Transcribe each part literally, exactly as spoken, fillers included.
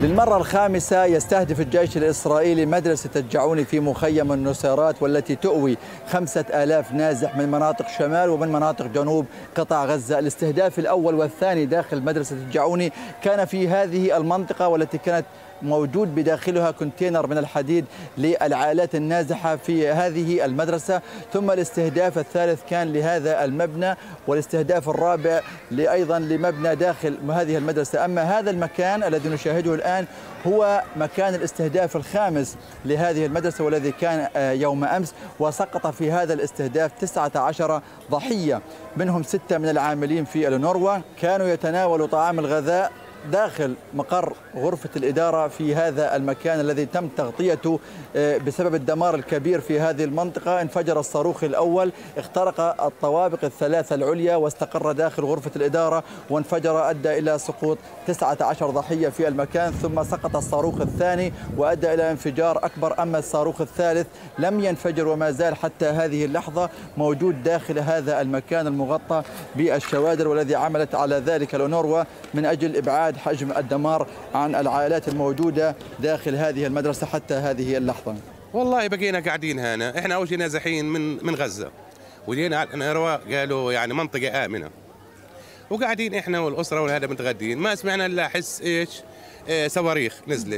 للمرة الخامسة يستهدف الجيش الإسرائيلي مدرسة الجعوني في مخيم النصيرات، والتي تؤوي خمسة آلاف نازح من مناطق شمال ومن مناطق جنوب قطاع غزة. الاستهداف الأول والثاني داخل مدرسة الجعوني كان في هذه المنطقة، والتي كانت موجود بداخلها كونتينر من الحديد للعائلات النازحة في هذه المدرسة. ثم الاستهداف الثالث كان لهذا المبنى، والاستهداف الرابع أيضا لمبنى داخل هذه المدرسة. أما هذا المكان الذي نشاهده الآن هو مكان الاستهداف الخامس لهذه المدرسة، والذي كان يوم أمس، وسقط في هذا الاستهداف تسعة عشر ضحية، منهم ستة من العاملين في الأونروا كانوا يتناولوا طعام الغذاء داخل مقر غرفة الإدارة في هذا المكان الذي تم تغطيته بسبب الدمار الكبير في هذه المنطقة. انفجر الصاروخ الأول، اخترق الطوابق الثلاثة العليا واستقر داخل غرفة الإدارة، وانفجر أدى إلى سقوط تسعة عشر ضحية في المكان. ثم سقط الصاروخ الثاني وأدى إلى انفجار أكبر. أما الصاروخ الثالث لم ينفجر وما زال حتى هذه اللحظة موجود داخل هذا المكان المغطى بالشوادر، والذي عملت على ذلك الأونروا من أجل إبعاد حجم الدمار عن العائلات الموجودة داخل هذه المدرسة حتى هذه اللحظة. والله بقينا قاعدين هنا، احنا اول شيء نازحين من من غزة، وجينا على الأونروا قالوا يعني منطقة آمنة، وقاعدين احنا والأسرة وهذا متغدين، ما سمعنا الا حس ايش اه صواريخ نزلت.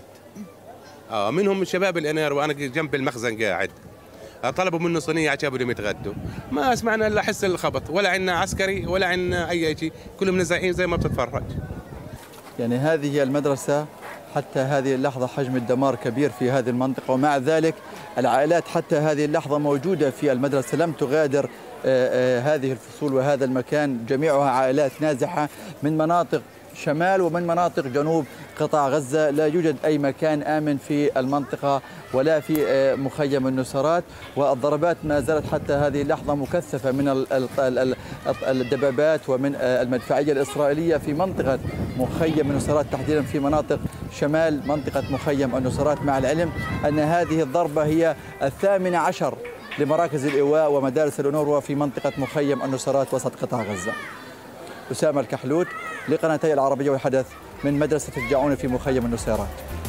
اه منهم من شباب الأونروا، انا جنب المخزن قاعد، طلبوا منه صينية عشان بدهم يتغدوا، ما سمعنا الا حس الخبط، ولا عندنا عسكري ولا عندنا اي شيء، كلهم نازحين زي ما بتتفرج. يعني هذه المدرسة حتى هذه اللحظة حجم الدمار كبير في هذه المنطقة، ومع ذلك العائلات حتى هذه اللحظة موجودة في المدرسة، لم تغادر هذه الفصول وهذا المكان. جميعها عائلات نازحة من مناطق شمال ومن مناطق جنوب قطاع غزة. لا يوجد أي مكان آمن في المنطقة ولا في مخيم النصيرات، والضربات ما زالت حتى هذه اللحظة مكثفة من الدبابات ومن المدفعية الإسرائيلية في منطقة مخيم النصيرات، تحديدا في مناطق شمال منطقة مخيم النصيرات، مع العلم أن هذه الضربة هي الثامنة عشر لمراكز الإيواء ومدارس الأونروا في منطقة مخيم النصيرات وسط قطاع غزة. أسامة الكحلوت لقناتي العربية والحدث من مدرسة الجعوني في مخيم النصيرات.